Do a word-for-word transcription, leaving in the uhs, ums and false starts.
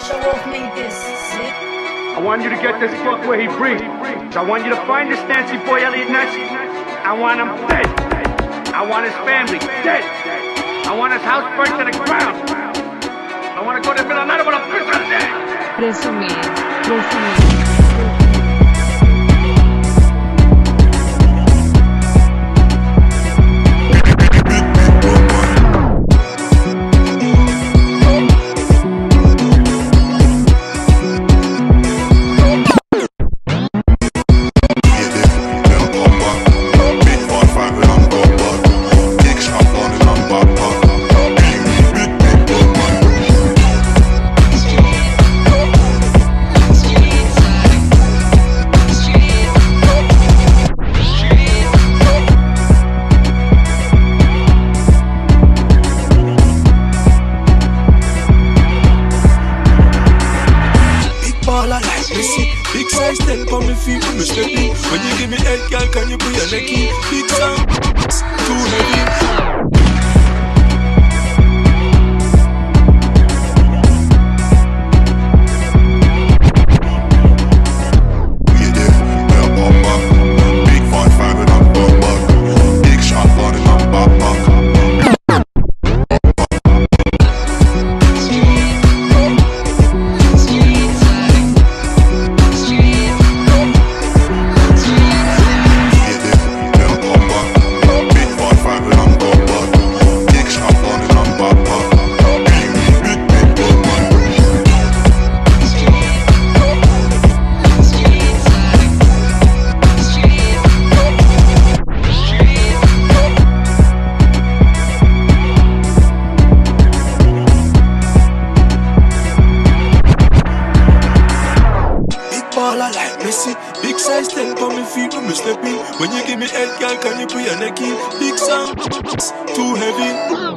ShowoffMadeThis. I want you to get this fuck where he breathes. So I want you to find this fancy boy Elliot Ness. I want him dead. I want his family dead. I want his house burnt to the ground. I want to go to the middle of the night with a pistol in his head. Presumir, presumir. Big size ten for me feet when me stepping. When you give me head, girl, can you put your neck in? Big sound, too heavy. Big size ten for me feet when me stepping. When you give me head, girl, can you put your neck in? Big sound, too heavy.